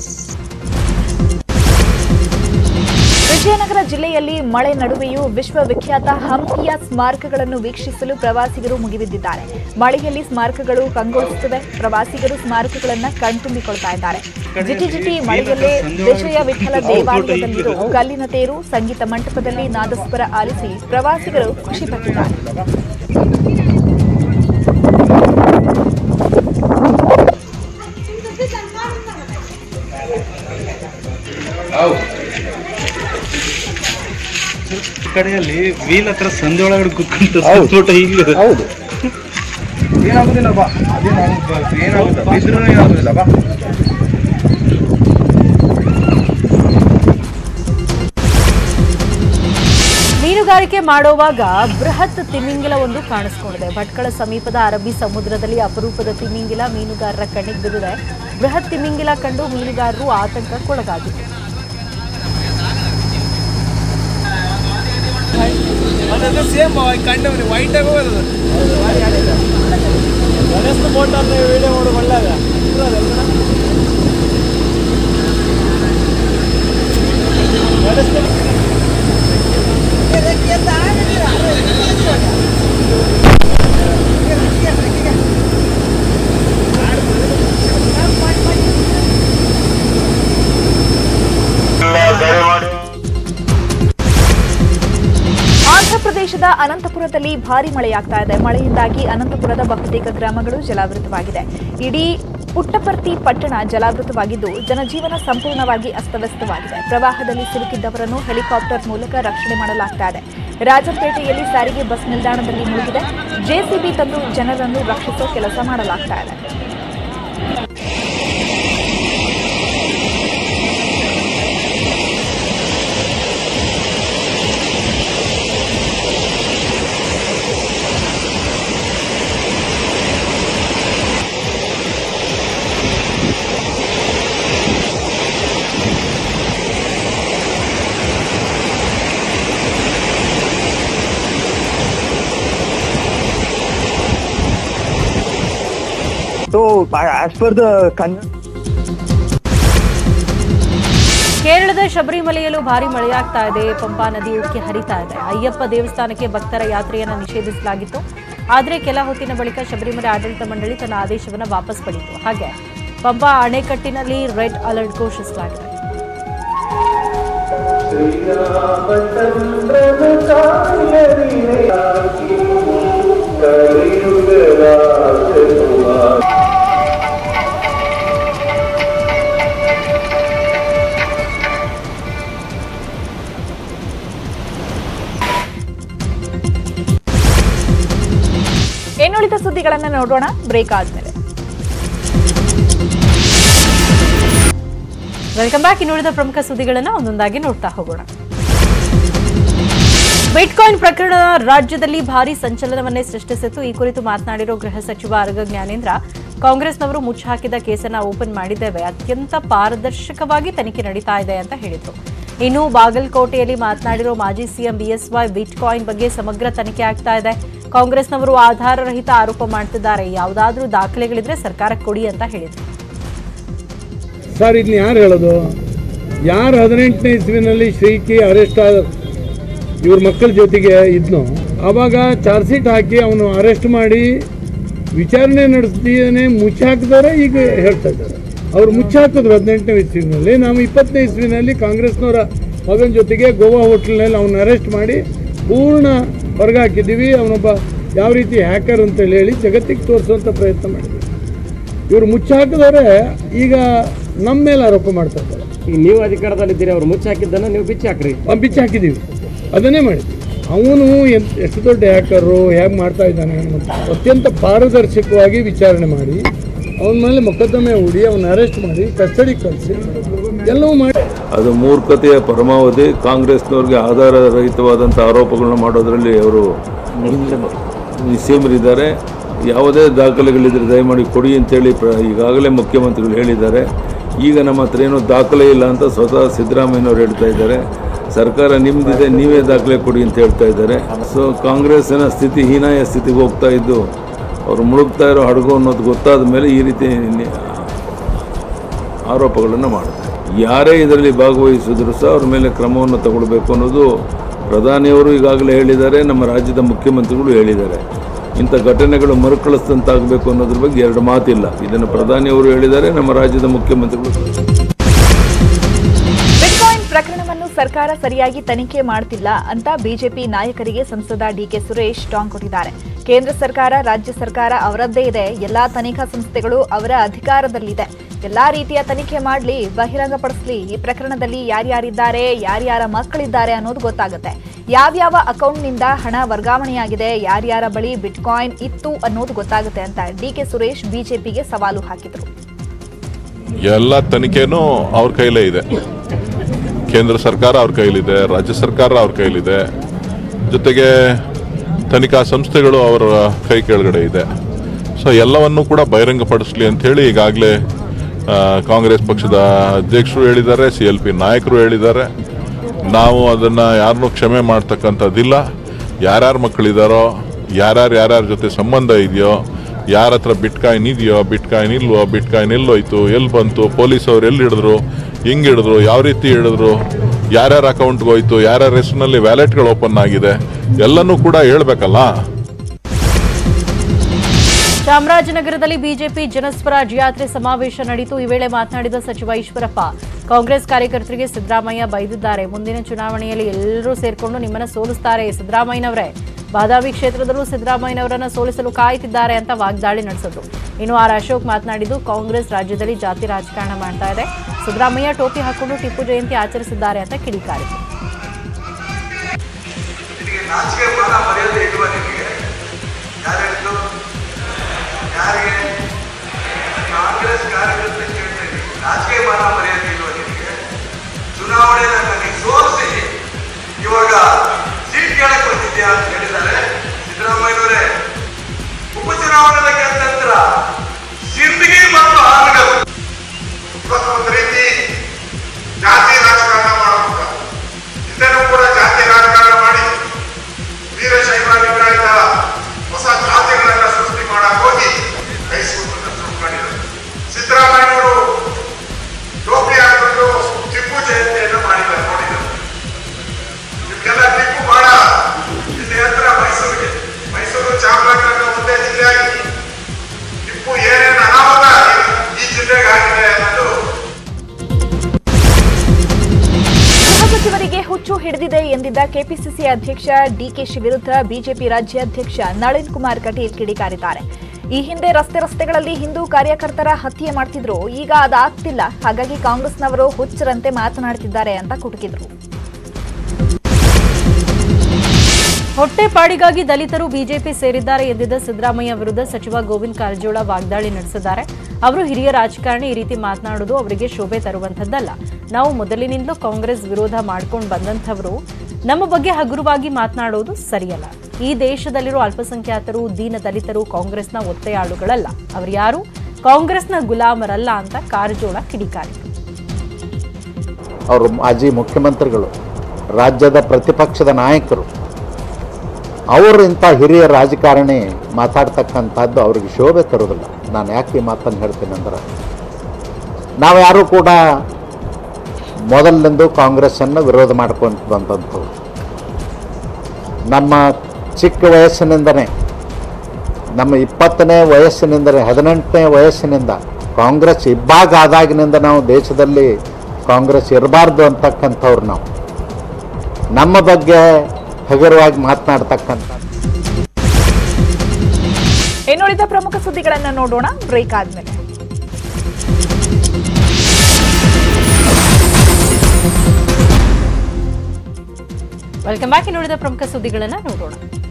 ವಿಜಯನಗರ ಜಿಲ್ಲೆಯಲ್ಲಿ ಮಳೆ ನಡುವೆಯೂ ವಿಶ್ವವಿಖ್ಯಾತ ಹಂಪಿಯ ಸ್ಮಾರಕಗಳನ್ನು ವೀಕ್ಷಿಸಲು ಪ್ರವಾಸಿಗರು ಮುಗಿಬಿದ್ದಿದ್ದಾರೆ. ಮಳೆಯಲ್ಲಿ ಸ್ಮಾರಕಗಳು ಕಂಗೊಳಿಸುತ್ತವೆ. ಪ್ರವಾಸಿಗರು ಸ್ಮಾರಕಗಳನ್ನು ಕಣ್ತುಂಬಿಕೊಳ್ತಾ ಇದ್ದಾರೆ. ಜಿಟಿ ಮಳೆಯಲ್ಲೇ ವಿಜಯ ವಿಠಲ ದೇವಾಲಯದಲ್ಲಿರೋ ಕಲ್ಲಿನ ತೇರು, ಸಂಗೀತ ಮಂಟಪದಲ್ಲಿ ನಾದಸ್ವರ ಆಲಿಸಿ ಪ್ರವಾಸಿಗರು ಖುಷಿಪಟ್ಟಿದ್ದಾರೆ. ಕಡೆಯಲ್ಲಿ ವೀಲ್ ಹತ್ರ ಸಂಧೆ ಒಳಗಡೆ ಕುತ್ಕೊಂತ ತೋಟ ಈಗ ಹೌದು ಏನಾಗುದಿಲ್ಲ ಬಾ ಏನಾಗುದಿಲ್ಲ ಬಾ. ಮೀನುಗಾರಿಕೆ ಮಾಡುವಾಗ ಬೃಹತ್ ತಿಮಿಂಗಿಲ ಒಂದು ಕಾಣಿಸಿಕೊಂಡಿದೆ. ಭಟ್ಕಳ ಸಮೀಪದ ಅರಬ್ಬಿ ಸಮುದ್ರದಲ್ಲಿ ಅಪರೂಪದ ತಿಮಿಂಗಿಲ ಮೀನುಗಾರರ ಕಣ್ಣಿಗೆ ಬಿದ್ದಿದೆ. ಬೃಹತ್ ತಿಮಿಂಗಿಲ ಕಂಡು ಮೀನುಗಾರರು ಆತಂಕಕ್ಕೊಳಗಾಗಿತ್ತು. ಸೇಮ್ ಕಂಡವನಿ ವೈಟ್ ಆಗಿ ಹೋಗೋದು ಫೋಟೋ ವಿಡಿಯೋ ಮಾಡಿ ಒಳ್ಳೆದ ಆಂಧ್ರಪ್ರದೇಶದ ಅನಂತಪುರದಲ್ಲಿ ಭಾರೀ ಮಳೆಯಾಗ್ತಾ ಇದೆ. ಮಳೆಯಿಂದಾಗಿ ಅನಂತಪುರದ ಬಹುತೇಕ ಗ್ರಾಮಗಳು ಜಲಾವೃತವಾಗಿದೆ. ಇಡೀ ಪುಟ್ಟಪರ್ತಿ ಪಟ್ಟಣ ಜಲಾವೃತವಾಗಿದ್ದು ಜನಜೀವನ ಸಂಪೂರ್ಣವಾಗಿ ಅಸ್ತವ್ಯಸ್ತವಾಗಿದೆ. ಪ್ರವಾಹದಲ್ಲಿ ಸಿಲುಕಿದ್ದವರನ್ನು ಹೆಲಿಕಾಪ್ಟರ್ ಮೂಲಕ ರಕ್ಷಣೆ ಮಾಡಲಾಗ್ತಾ ಇದೆ. ರಾಜಂಪೇಟೆಯಲ್ಲಿ ಸಾರಿಗೆ ಬಸ್ ನಿಲ್ದಾಣದಲ್ಲಿ ಮುಳುಗಿದೆ. ಜೆಸಿಬಿ ತಂದು ಜನರನ್ನು ರಕ್ಷಿಸುವ ಕೆಲಸ ಮಾಡಲಾಗ್ತಾ ಇದೆ. So as per the ಕೇರಳದ ಶಬರಿಮಲೆಯಲ್ಲೂ ಭಾರಿ ಮಳೆಯಾಗ್ತಾ ಇದೆ. ಪಂಪಾ ನದಿ ಉಕ್ಕಿ ಹರಿತಾ ಇದೆ. ಅಯ್ಯಪ್ಪ ದೇವಸ್ಥಾನಕ್ಕೆ ಭಕ್ತರ ಯಾತ್ರೆಯನ್ನು ನಿಷೇಧಿಸಲಾಗಿತ್ತು. ಆದರೆ ಕೆಲ ಹೊತ್ತಿನ ಬಳಿಕ ಶಬರಿಮಲೆ ಆಡಳಿತ ಮಂಡಳಿ ತನ್ನ ಆದೇಶವನ್ನು ವಾಪಸ್ ಪಡೆಯಿತು. ಹಾಗೆ ಪಂಪಾ ಅಣೆಕಟ್ಟಿನಲ್ಲಿ ರೆಡ್ ಅಲರ್ಟ್ ಘೋಷಿಸಲಾಗಿದೆ. ಇನ್ನುಳಿದ ಸುದ್ದಿಗಳನ್ನು ನೋಡೋಣ ಬ್ರೇಕ್ ಆದ್ಮೇಲೆ. Welcome back. ಇನ್ನುಳಿದ ಪ್ರಮುಖ ಸುದ್ದಿಗಳನ್ನು ಒಂದೊಂದಾಗಿ ನೋಡ್ತಾ ಹೋಗೋಣ. ಬಿಟ್ಕಾಯಿನ್ ಪ್ರಕರಣ ರಾಜ್ಯದಲ್ಲಿ ಭಾರಿ ಸಂಚಲನವನ್ನೇ ಸೃಷ್ಟಿಸಿತ್ತು. ಈ ಕುರಿತು ಮಾತನಾಡಿರೋ ಗೃಹ ಸಚಿವ ಆರಗ ಜ್ಞಾನೇಂದ್ರ, ಕಾಂಗ್ರೆಸ್ನವರು ಮುಚ್ಚಾಕಿದ ಕೇಸನ್ನ ಓಪನ್ ಮಾಡಿದ್ದೇವೆ, ಅತ್ಯಂತ ಪಾರದರ್ಶಕವಾಗಿ ತನಿಖೆ ನಡೀತಾ ಇದೆ ಅಂತ ಹೇಳಿದ್ರು. ಇನ್ನು ಬಾಗಲಕೋಟೆಯಲ್ಲಿ ಮಾತನಾಡಿರೋ ಮಾಜಿ ಸಿಎಂ ಬಿಎಸ್ವೈ, ಬಿಟ್ಕಾಯಿನ್ ಬಗ್ಗೆ ಸಮಗ್ರ ತನಿಖೆ ಆಗ್ತಾ ಇದೆ, ಕಾಂಗ್ರೆಸ್ನವರು ಆಧಾರ ರಹಿತ ಆರೋಪ ಮಾಡ್ತಿದ್ದಾರೆ, ಯಾವುದಾದ್ರೂ ದಾಖಲೆಗಳಿದ್ರೆ ಸರ್ಕಾರಕ್ಕೆ ಕೊಡಿ ಅಂತ ಹೇಳಿದ್ರು. ಸರ್, ಇದನ್ನ ಯಾರು ಹೇಳೋದು? ಯಾರು 18ನೇ ಇಸ್ವಿನಲ್ಲಿ ಶ್ರೀಕಿ ಅರೆಸ್ಟ್ ಆದ ಇವ್ರ ಮಕ್ಕಳ ಜೊತೆಗೆ ಇದ್ನೋ, ಆವಾಗ ಚಾರ್ಜ್ ಶೀಟ್ ಹಾಕಿ ಅವನು ಅರೆಸ್ಟ್ ಮಾಡಿ ವಿಚಾರಣೆ ನಡೆಸ್ತೀನೇ ಮುಚ್ಚಾಕಿದವರೇ ಈಗ ಹೇಳ್ತಾ ಇದ್ದಾರೆ. ಅವ್ರು ಮುಚ್ಚಾಕಿದ್ರು 18ನೇ ಇಸ್ವಿನಲ್ಲಿ. ನಾವು 20ನೇ ಇಸ್ವಿನಲ್ಲಿ ಕಾಂಗ್ರೆಸ್ನವರ ಮಗನ ಜೊತೆಗೆ ಗೋವಾ ಹೋಟೆಲ್ನಲ್ಲಿ ಅವನ್ನ ಅರೆಸ್ಟ್ ಮಾಡಿ ಪೂರ್ಣ ಹೊರಗೆ ಹಾಕಿದ್ದೀವಿ. ಅವನೊಬ್ಬ ಯಾವ ರೀತಿ ಹ್ಯಾಕರ್ ಅಂತೇಳಿ ಹೇಳಿ ಜಗತ್ತಿಗೆ ತೋರಿಸುವಂಥ ಪ್ರಯತ್ನ ಮಾಡಿದ್ವಿ. ಇವರು ಮುಚ್ಚಾಕಿದವರೇ ಈಗ ನಮ್ಮ ಮೇಲೆ ಆರೋಪ ಮಾಡ್ತಾ ಇದ್ದಾರೆ. ಈಗ ನೀವು ಅಧಿಕಾರದಲ್ಲಿದ್ದೀರಿ, ಅವ್ರು ಮುಚ್ಚಾಕಿದ್ದನ್ನು ನೀವು ಬಿಚ್ಚಿ ಹಾಕ್ರಿ. ಬಿಚ್ಚಿ ಹಾಕಿದ್ದೀವಿ, ಅದನ್ನೇ ಮಾಡಿದ್ವಿ. ಅವನು ಎಷ್ಟು ದೊಡ್ಡ ಹ್ಯಾಕರು, ಹೇಗೆ ಮಾಡ್ತಾ ಇದ್ದಾನೆ, ಅತ್ಯಂತ ಪಾರದರ್ಶಕವಾಗಿ ವಿಚಾರಣೆ ಮಾಡಿ ಅವನ ಮೇಲೆ ಮೊಕದ್ದಮೆ ಹೂಡಿ ಅವನ್ನ ಅರೆಸ್ಟ್ ಮಾಡಿ ಕಸ್ಟಡಿಗೆ ಕಳಿಸಿ ಎಲ್ಲವೂ ಮಾಡಿ. ಅದು ಮೂರ್ಖತೆಯ ಪರಮಾವಧಿ. ಕಾಂಗ್ರೆಸ್ನವ್ರಿಗೆ ಆಧಾರ ರಹಿತವಾದಂಥ ಆರೋಪಗಳನ್ನ ಮಾಡೋದರಲ್ಲಿ ಅವರು ನಿಸ್ಸೀಮರಿದ್ದಾರೆ. ಯಾವುದೇ ದಾಖಲೆಗಳಿದ್ರೆ ದಯಮಾಡಿ ಕೊಡಿ ಅಂತೇಳಿ ಈಗಾಗಲೇ ಮುಖ್ಯಮಂತ್ರಿಗಳು ಹೇಳಿದ್ದಾರೆ. ಈಗ ನಮ್ಮ ಹತ್ರ ಏನೋ ದಾಖಲೆ ಇಲ್ಲ ಅಂತ ಸ್ವತಃ ಸಿದ್ದರಾಮಯ್ಯನವರು ಹೇಳ್ತಾ ಇದ್ದಾರೆ. ಸರ್ಕಾರ ನಿಮ್ಮದಿದೆ, ನೀವೇ ದಾಖಲೆ ಕೊಡಿ ಅಂತ ಹೇಳ್ತಾ ಇದ್ದಾರೆ. ಸೊ ಕಾಂಗ್ರೆಸ್ಸಿನ ಸ್ಥಿತಿ ಹೀನಾಯ ಸ್ಥಿತಿಗೆ ಹೋಗ್ತಾ ಇದ್ದು ಅವರು ಮುಳುಗ್ತಾ ಇರೋ ಹಡಗು ಅನ್ನೋದು ಗೊತ್ತಾದ ಮೇಲೆ ಈ ರೀತಿ ಆರೋಪಗಳನ್ನು ಮಾಡ್ತಾರೆ. ಯಾರೇ ಇದರಲ್ಲಿ ಭಾಗವಹಿಸಿದ್ರು ಸಹ ಅವ್ರ ಮೇಲೆ ಕ್ರಮವನ್ನು ತಗೊಳ್ಬೇಕು ಅನ್ನೋದು ಪ್ರಧಾನಿಯವರು ಈಗಾಗಲೇ ಹೇಳಿದ್ದಾರೆ, ನಮ್ಮ ರಾಜ್ಯದ ಮುಖ್ಯಮಂತ್ರಿಗಳು ಹೇಳಿದ್ದಾರೆ. ಇಂಥ ಘಟನೆಗಳು ಮರುಕಳಿಸಿದಂತಾಗಬೇಕು ಅನ್ನೋದ್ರ ಬಗ್ಗೆ ಎರಡು ಮಾತಿಲ್ಲ. ಇದನ್ನು ಪ್ರಧಾನಿಯವರು ಹೇಳಿದ್ದಾರೆ, ನಮ್ಮ ರಾಜ್ಯದ ಮುಖ್ಯಮಂತ್ರಿಗಳು. ಬಿಟ್ಕಾಯಿನ್ ಪ್ರಕರಣವನ್ನು ಸರ್ಕಾರ ಸರಿಯಾಗಿ ತನಿಖೆ ಮಾಡ್ತಿಲ್ಲ ಅಂತ ಬಿಜೆಪಿ ನಾಯಕರಿಗೆ ಸಂಸದ ಡಿಕೆ ಸುರೇಶ್ ಟಾಂಗ್ ಕೊಟ್ಟಿದ್ದಾರೆ. ಕೇಂದ್ರ ಸರ್ಕಾರ, ರಾಜ್ಯ ಸರ್ಕಾರ ಅವರದ್ದೇ ಇದೆ, ಎಲ್ಲಾ ತನಿಖಾ ಸಂಸ್ಥೆಗಳು ಅವರ ಅಧಿಕಾರದಲ್ಲಿದೆ, ಎಲ್ಲಾ ರೀತಿಯ ತನಿಖೆ ಮಾಡಲಿ, ಬಹಿರಂಗಪಡಿಸಲಿ. ಈ ಪ್ರಕರಣದಲ್ಲಿ ಯಾರ್ಯಾರಿದ್ದಾರೆ, ಯಾರ್ಯಾರ ಮಕ್ಕಳಿದ್ದಾರೆ ಅನ್ನೋದು ಗೊತ್ತಾಗುತ್ತೆ. ಯಾವ್ಯಾವ ಅಕೌಂಟ್ನಿಂದ ಹಣ ವರ್ಗಾವಣೆಯಾಗಿದೆ, ಯಾರ್ಯಾರ ಬಳಿ ಬಿಟ್ಕಾಯಿನ್ ಇತ್ತು ಅನ್ನೋದು ಗೊತ್ತಾಗುತ್ತೆ ಅಂತ ಡಿಕೆ ಸುರೇಶ್ ಬಿಜೆಪಿಗೆ ಸವಾಲು ಹಾಕಿದರು. ಎಲ್ಲ ತನಿಖೆನೂ ಅವ್ರ ಕೈಲೇ ಇದೆ. ಕೇಂದ್ರ ಸರ್ಕಾರ ಅವ್ರ ಕೈಲಿದೆ, ರಾಜ್ಯ ಸರ್ಕಾರ ಅವ್ರ ಕೈಲಿದೆ, ಜೊತೆಗೆ ತನಿಖಾ ಸಂಸ್ಥೆಗಳು ಅವರ ಕೈ ಕೆಳಗಡೆ ಇದೆ. ಸೊ ಎಲ್ಲವನ್ನೂ ಕೂಡ ಬಹಿರಂಗಪಡಿಸಲಿ ಅಂತ ಹೇಳಿ ಈಗಾಗಲೇ ಕಾಂಗ್ರೆಸ್ ಪಕ್ಷದ ಅಧ್ಯಕ್ಷರು ಹೇಳಿದ್ದಾರೆ, CLP ನಾಯಕರು ಹೇಳಿದ್ದಾರೆ. ನಾವು ಅದನ್ನು ಯಾರನ್ನೂ ಕ್ಷಮೆ ಮಾಡ್ತಕ್ಕಂಥದ್ದಿಲ್ಲ. ಯಾರ್ಯಾರ ಮಕ್ಕಳಿದ್ದಾರೋ, ಯಾರ್ಯಾರ ಜೊತೆ ಸಂಬಂಧ ಇದೆಯೋ, ಯಾರ ಹತ್ರ ಬಿಟ್ಕಾಯಿನ್ ಇದೆಯೋ, ಬಿಟ್ಕಾಯಿನ್ ಇಲ್ವೋ, ಬಿಟ್ಕಾಯಿನ್ ಎಲ್ಲೋಯ್ತು, ಎಲ್ಲಿ ಬಂತು, ಪೊಲೀಸವ್ರು ಎಲ್ಲಿ ಹಿಡಿದ್ರು, ಹಿಂಗೆ ಹಿಡಿದ್ರು, ಯಾವ ರೀತಿ ಹಿಡಿದ್ರು, ಯಾರ್ಯಾರ ಅಕೌಂಟ್ಗೆ ಹೋಯ್ತು, ಯಾರ್ಯಾರ ಹೆಸರಿನಲ್ಲಿ ವ್ಯಾಲೆಟ್ಗಳು ಓಪನ್ ಆಗಿದೆ, ಎಲ್ಲನೂ ಕೂಡ ಹೇಳ್ಬೇಕಲ್ಲ. ಚಾಮರಾಜನಗರದಲ್ಲಿ ಬಿಜೆಪಿ ಜನಸ್ವರಾಜ್ ಯಾತ್ರೆ ಸಮಾವೇಶ ನಡೆಯಿತು. ಈ ವೇಳೆ ಮಾತನಾಡಿದ ಸಚಿವ ಈಶ್ವರಪ್ಪ, ಕಾಂಗ್ರೆಸ್ ಕಾರ್ಯಕರ್ತರಿಗೆ ಸಿದ್ದರಾಮಯ್ಯ ಬೈದಿದ್ದಾರೆ. ಮುಂದಿನ ಚುನಾವಣೆಯಲ್ಲಿ ಎಲ್ಲರೂ ಸೇರ್ಕೊಂಡು ನಿಮ್ಮನ್ನ ಸೋಲಿಸ್ತಾರೆ ಸಿದ್ದರಾಮಯ್ಯನವರೇ. ಬಾದಾಮಿ ಕ್ಷೇತ್ರದಲ್ಲೂ ಸಿದ್ದರಾಮಯ್ಯನವರನ್ನ ಸೋಲಿಸಲು ಕಾಯ್ತಿದ್ದಾರೆ ಅಂತ ವಾಗ್ದಾಳಿ ನಡೆಸಿದ್ರು. ಇನ್ನು ಆರ್ ಅಶೋಕ್ ಮಾತನಾಡಿದ್ದು, ಕಾಂಗ್ರೆಸ್ ರಾಜ್ಯದಲ್ಲಿ ಜಾತಿ ರಾಜಕಾರಣ ಮಾಡ್ತಾ ಇದೆ, ಸಿದ್ದರಾಮಯ್ಯ ಟೋಪಿ ಹಾಕೊಂಡು ಟಿಪ್ಪು ಜಯಂತಿ ಆಚರಿಸಿದ್ದಾರೆ ಅಂತ ಕಿಡಿಕಾರಿದ್ರು. ರಾಜಕೀಯ ಮಾನ ಮರ್ಯಾದೆ ಇಲ್ವ ನಿಮಗೆ? ಚುನಾವಣೆ ಸೋಲಿಸಿ ಇವಾಗ ಸೀಟ್ ಕೇಳಕ್ ಬಂದಿದ್ಯಾ ಅಂತ ಹೇಳಿದ್ದಾರೆ ಸಿದ್ದರಾಮಯ್ಯನವರೇ. ಉಪಚುನಾವಣೆ ನಂತರ ಸಿಂದಗಿ ಮತ್ತು ಆನಗಲ್ ಒಂದು ರೀತಿ ಜಾತಿ ರಾಜಕಾರಣ ಮಾಡಬಹುದು. ಇದನ್ನು ಕೂಡ ಜಾತಿ ರಾಜಕಾರಣ ಮಾಡಿ ವೀರಶೈವ ಲಿಂಗಾಯತ ಹೊಸ ಜಾತಿಗಳನ್ನ ಸೃಷ್ಟಿ ಮಾಡಕ್ ಹೋಗಿ ಕೈ ಸುಟ್ಟು ಕೆಪಿಸಿಸಿ ಅಧ್ಯಕ್ಷ ಡಿಕೆಶಿ ವಿರುದ್ಧ ಬಿಜೆಪಿ ರಾಜ್ಯಾಧ್ಯಕ್ಷ ನಳಿನ್ ಕುಮಾರ್ ಕಟೀಲ್ ಕಿಡಿಕಾರಿದ್ದಾರೆ. ಈ ಹಿಂದೆ ರಸ್ತೆಗಳಲ್ಲಿ ಹಿಂದೂ ಕಾರ್ಯಕರ್ತರ ಹತ್ಯೆ ಮಾಡ್ತಿದ್ರು, ಈಗ ಅದಾಗ್ತಿಲ್ಲ, ಹಾಗಾಗಿ ಕಾಂಗ್ರೆಸ್ನವರು ಹುಚ್ಚರಂತೆ ಮಾತನಾಡ್ತಿದ್ದಾರೆ ಅಂತ ಕುಟುಕಿದ್ರು. ಹೊಟ್ಟೆಪಾಡಿಗಾಗಿ ದಲಿತರು ಬಿಜೆಪಿ ಸೇರಿದ್ದಾರೆ ಎಂದಿದ್ದ ಸಿದ್ದರಾಮಯ್ಯ ವಿರುದ್ಧ ಸಚಿವ ಗೋವಿಂದ ಕಾರಜೋಳ ವಾಗ್ದಾಳಿ ನಡೆಸಿದ್ದಾರೆ. ಅವರು ಹಿರಿಯ ರಾಜಕಾರಣಿ, ಈ ರೀತಿ ಮಾತನಾಡುವುದು ಅವರಿಗೆ ಶೋಭೆ ತರುವಂತದ್ದಲ್ಲ. ನಾವು ಮೊದಲಿನಿಂದಲೂ ಕಾಂಗ್ರೆಸ್ ವಿರೋಧ ಮಾಡ್ಕೊಂಡು ಬಂದಂಥವರು ನಮ್ಮ ಬಗ್ಗೆ ಹಗುರವಾಗಿ ಮಾತನಾಡುವುದು ಸರಿಯಲ್ಲ. ಈ ದೇಶದಲ್ಲಿರುವ ಅಲ್ಪಸಂಖ್ಯಾತರು, ದೀನ ದಲಿತರು ಕಾಂಗ್ರೆಸ್ನ ಒತ್ತೆಯಾಳುಗಳಲ್ಲ, ಅವರು ಯಾರು ಕಾಂಗ್ರೆಸ್ನ ಗುಲಾಮರಲ್ಲ ಅಂತ ಕಾರಜೋಳ ಕಿಡಿಕಾರಿದರು. ಅವರು ಮಾಜಿ ಮುಖ್ಯಮಂತ್ರಿಗಳು, ರಾಜ್ಯದ ಪ್ರತಿಪಕ್ಷದ ನಾಯಕರು, ಅವರು ಇಂಥ ಹಿರಿಯ ರಾಜಕಾರಣಿ ಮಾತಾಡ್ತಕ್ಕಂಥದ್ದು ಅವ್ರಿಗೆ ಶೋಭೆ ತರೋದಿಲ್ಲ. ನಾನು ಯಾಕೆ ಈ ಮಾತನ್ನು ಹೇಳ್ತೀನಿ ಅಂದ್ರೆ, ನಾವು ಯಾರೂ ಕೂಡ ಮೊದಲಿನಿಂದ ಕಾಂಗ್ರೆಸ್ಸನ್ನು ವಿರೋಧ ಮಾಡ್ಕೊಂಡು ಬಂದಂಥವ್ರು. ನಮ್ಮ ಚಿಕ್ಕ ವಯಸ್ಸಿನಿಂದನೇ, ನಮ್ಮ 20ನೇ ವಯಸ್ಸಿನಿಂದಲೇ 18ನೇ ವಯಸ್ಸಿನಿಂದ ಕಾಂಗ್ರೆಸ್ ಇಬ್ಬಾಗ ಆದಾಗಿನಿಂದ ನಾವು ದೇಶದಲ್ಲಿ ಕಾಂಗ್ರೆಸ್ ಇರಬಾರ್ದು ಅಂತಕ್ಕಂಥವ್ರು. ನಾವು ನಮ್ಮ ಬಗ್ಗೆ ಹಗುರವಾಗಿ ಮಾತನಾಡ್ತಕ್ಕಂಥ. ಇನ್ನುಳಿದ ಪ್ರಮುಖ ಸುದ್ದಿಗಳನ್ನು ನೋಡೋಣ ಬ್ರೇಕ್ ಆದ್ಮೇಲೆ. Welcome back. ಇನ್ನುಳಿದ ಪ್ರಮುಖ ಸುದ್ದಿಗಳನ್ನು ನೋಡೋಣ.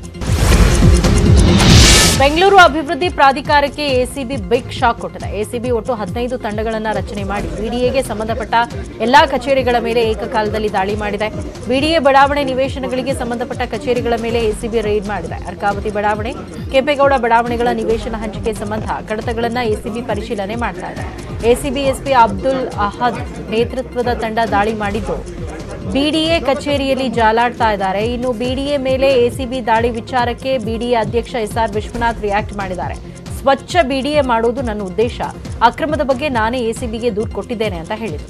ಬೆಂಗಳೂರು ಅಭಿವೃದ್ಧಿ ಪ್ರಾಧಿಕಾರಕ್ಕೆ ಎಸಿಬಿ ಬಿಗ್ ಶಾಕ್ ಕೊಟ್ಟಿದೆ. ಎಸಿಬಿ ಒಟ್ಟು 15 ತಂಡಗಳನ್ನು ರಚನೆ ಮಾಡಿ ಬಿಡಿಎಗೆ ಸಂಬಂಧಪಟ್ಟ ಎಲ್ಲಾ ಕಚೇರಿಗಳ ಮೇಲೆ ಏಕಕಾಲದಲ್ಲಿ ದಾಳಿ ಮಾಡಿದೆ. ಬಿಡಿಎ ಬಡಾವಣೆ ನಿವೇಶನಗಳಿಗೆ ಸಂಬಂಧಪಟ್ಟ ಕಚೇರಿಗಳ ಮೇಲೆ ಎಸಿಬಿ ರೈಡ್ ಮಾಡಿದೆ. ಅರ್ಕಾವತಿ ಬಡಾವಣೆ, ಕೆಂಪೇಗೌಡ ಬಡಾವಣೆಗಳ ನಿವೇಶನ ಹಂಚಿಕೆ ಸಂಬಂಧ ಕಡತಗಳನ್ನು ಎಸಿಬಿ ಪರಿಶೀಲನೆ ಮಾಡ್ತಾ ಇದೆ. ಎಸಿಬಿ ಎಸ್ಪಿ ಅಬ್ದುಲ್ ಅಹದ್ ನೇತೃತ್ವದ ತಂಡ ದಾಳಿ ಮಾಡಿದ್ದು ಬಿಡಿಎ ಕಚೇರಿಯಲ್ಲಿ ಜಾಲಾಡ್ತಾ ಇದ್ದಾರೆ. ಇನ್ನು ಬಿಡಿಎ ಮೇಲೆ ಎಸಿಬಿ ದಾಳಿ ವಿಚಾರಕ್ಕೆ ಬಿಡಿಎ ಅಧ್ಯಕ್ಷ ಎಸ್ಆರ್ ವಿಶ್ವನಾಥ್ ರಿಯಾಕ್ಟ್ ಮಾಡಿದ್ದಾರೆ. ಸ್ವಚ್ಛ ಬಿಡಿಎ ಮಾಡುವುದು ನನ್ನ ಉದ್ದೇಶ, ಅಕ್ರಮದ ಬಗ್ಗೆ ನಾನೇ ಎಸಿಬಿಗೆ ದೂರು ಕೊಟ್ಟಿದ್ದೇನೆ ಅಂತ ಹೇಳಿದರು.